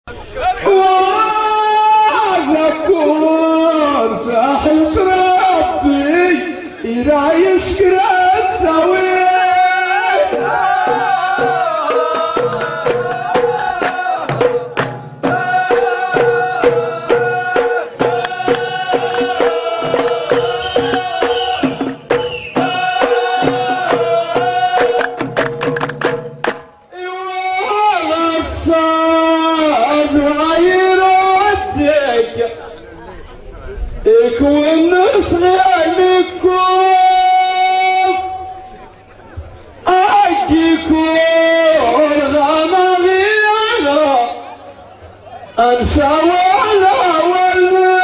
وازكون ساحل ربي إذا يشكر تسوي يكون صغيركم أجيكم غمغينا أنسى ولا ولا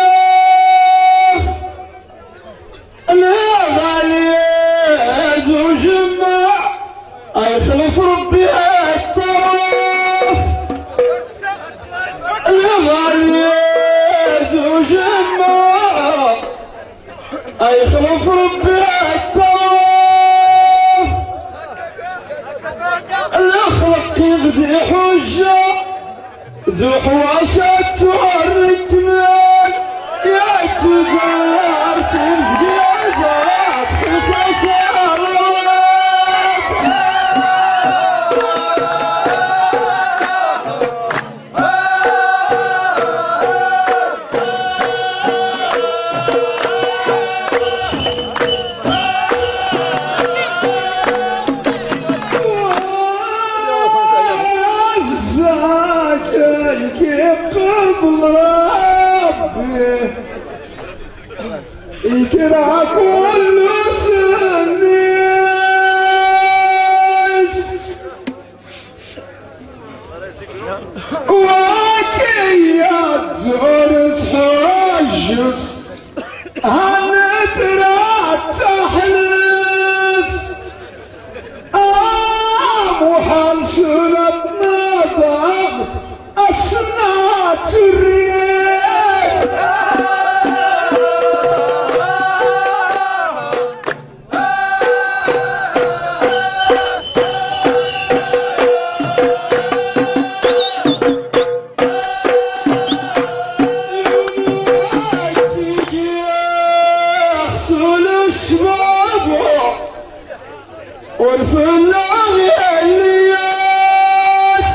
الغليظ وجمع يخلف ربي الطرف الغليظ وجمع يخلف ربي الطرف الأخلق يبدي حجة ذو حواشة تورك مال يا تدار تمسكي عزات يكره كل سنيس وكيات زور تحجت هنترات تحلس محمسونة نضغط أسنات الريس والفنان الليات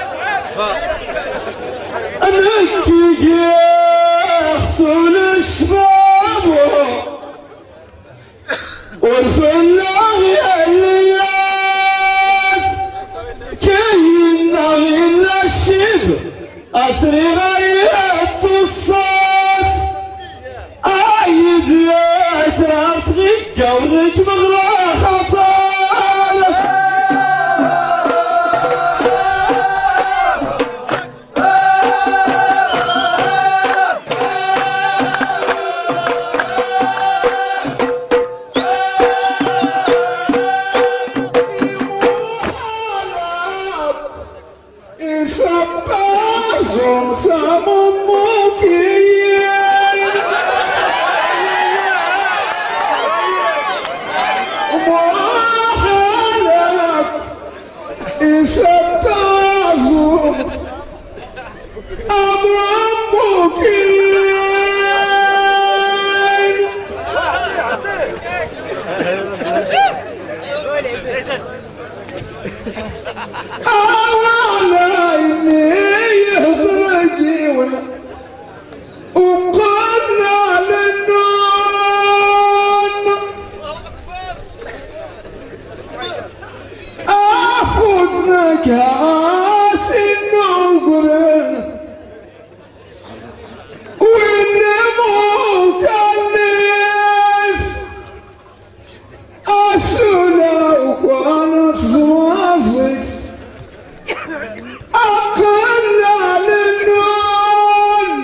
انك يغسل الشباب والفنان الليات كي ينغي الشب اسري غيرت الصوت عيد يترات غيكا وريك مغرى خطا كاس النقرن والنمو كالنيف أسولا وكانت زوازك أقل على النون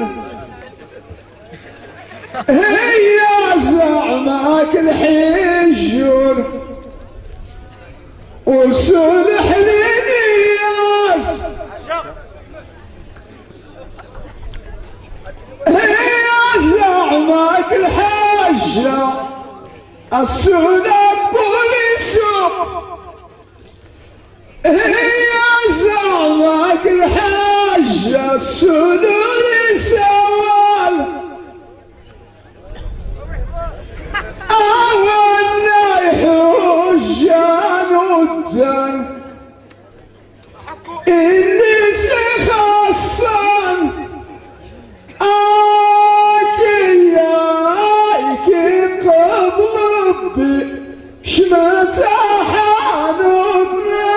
هي زعمك الحجر وصلح لي هي زعمك الحجة السوداء بوليسو هي زعمك الحجة السنون سوال أولنا يحوجان والتان اللي سخصان آكيايكي قبل ربي شمت حانونا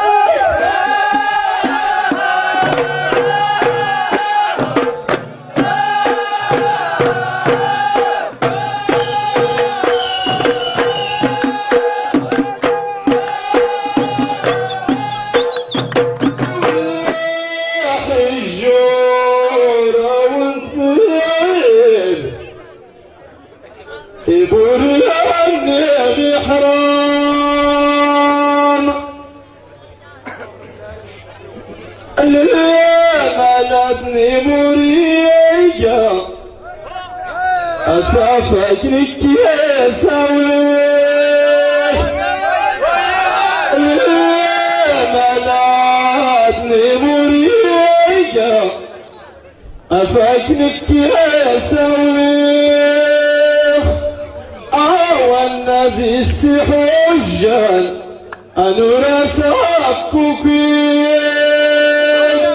أصافك لك يا سويح ملادني مريجة أفاكنك يا سويح والنادي السحوجان أنور ساكوكين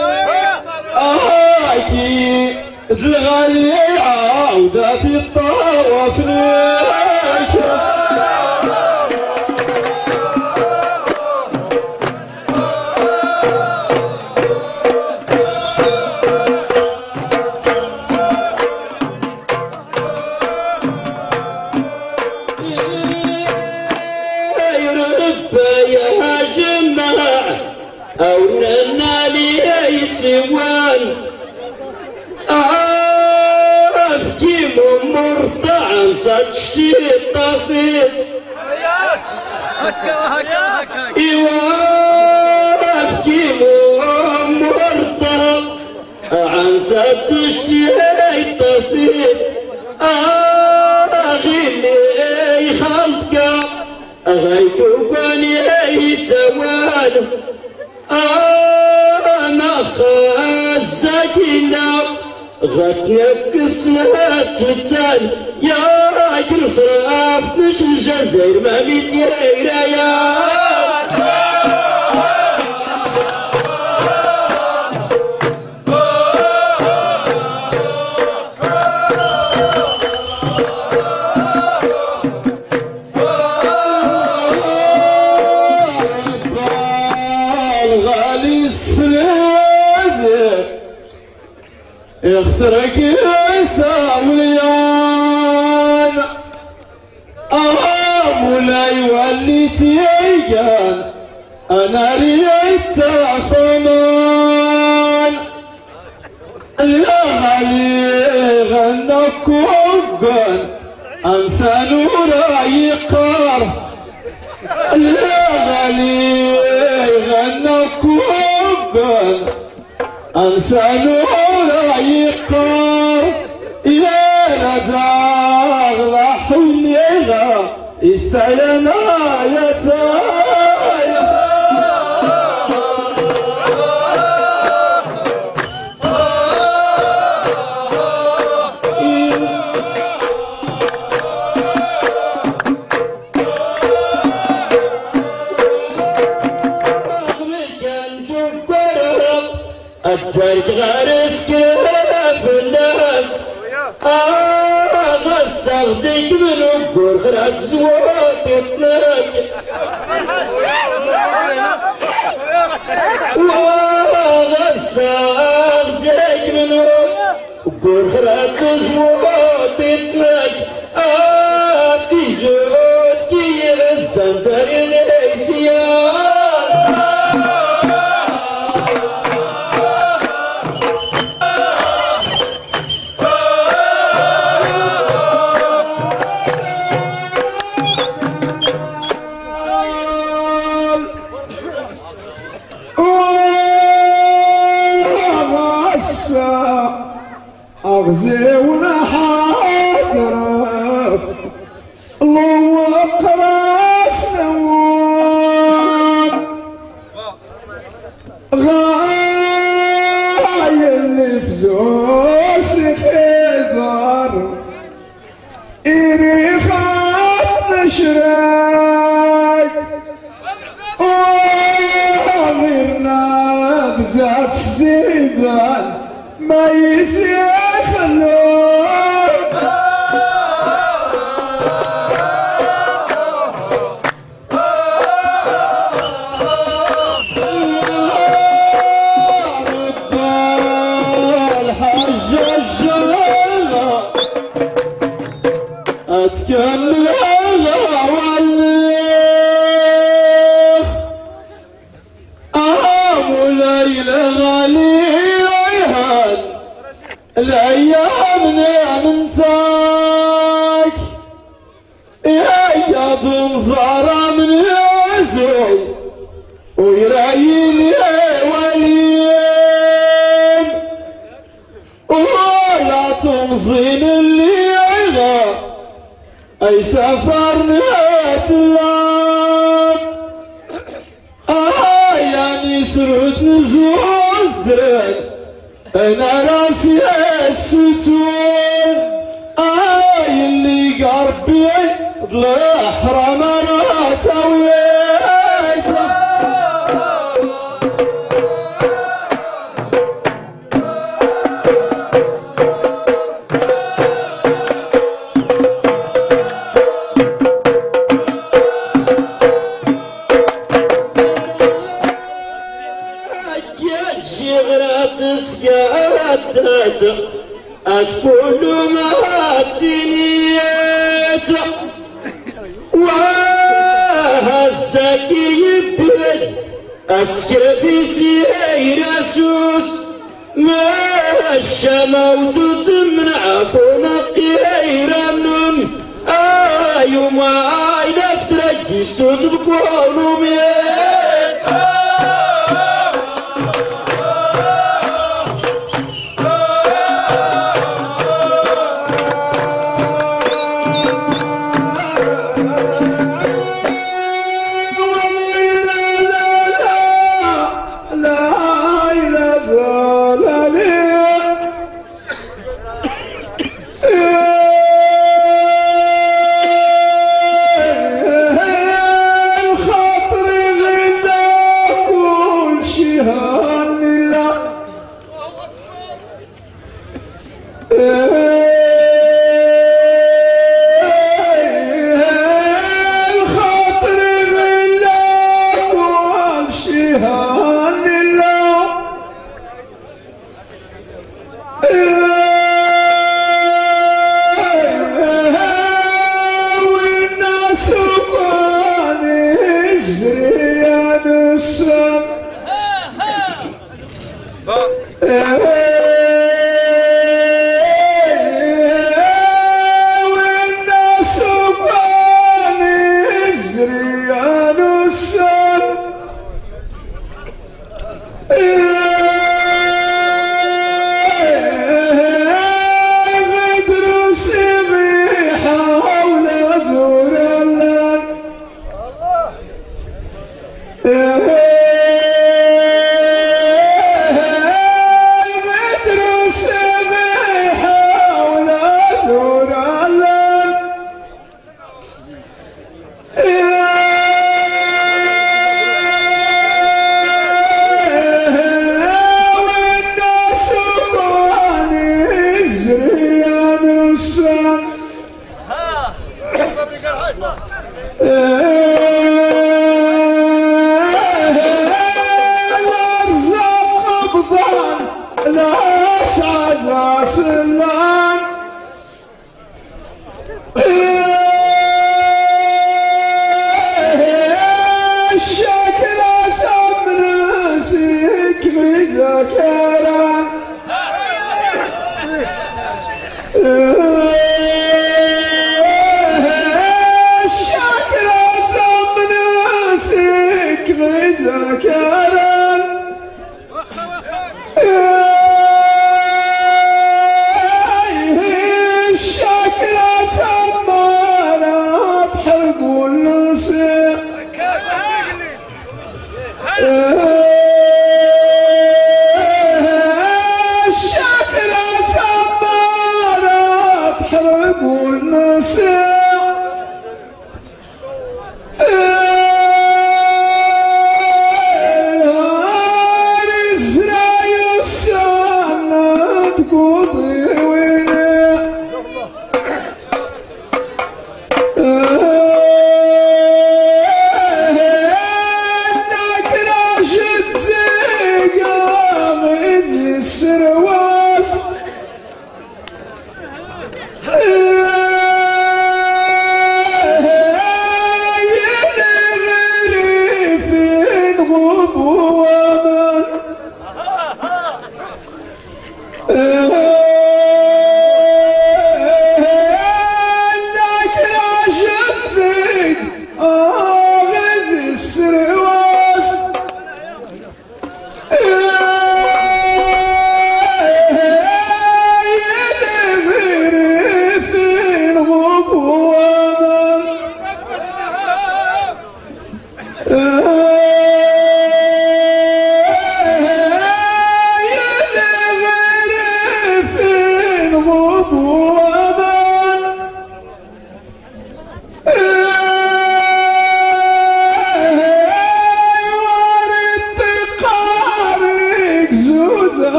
الغالي عودات الطواف ليك يربى يا جماعة أو نالي سوان مرتعن صدشتي التصيص يوافكي مرتعن عن صدشتي التصيص أغيني خلقك أغيكوكني أي سواد أنا خزكنا غتنك سنات التال يا كل صراف مش الجزائر ما ميتيرا يا الغالي السلاد يخسرك ساوليان مولاي وليت يجان انا ريت فمان يا غالي غنك وقن انسى نورا يقار يا غالي غنك وقن انسى نورا يقار يا نداغ لا حوليها السلامة يا تايا الترك غارس كيف الناس غسلتك من القر خلات زواتك وغسلتك من القر خلات زواتك تزوت كي الزنتر الاسيان أغزي ونحاضرف الله أقراس نوان غاية اللي بزات الزيبان ما يسيخلون أتكمل وليل غالي الأيام نمتاك يا ضمزارة من يزول ويريني وليم ولا تمزين اللي أي سفر نتلام يعني سرود نزول زرين أنا راسي الستون اللي قربي ضلحرم أنا تويته أتفول ما تنيت وهزك يبت أسكر في سير سوس ما الشموت تمنع فنق غيرنم أيما نفترق استتبقون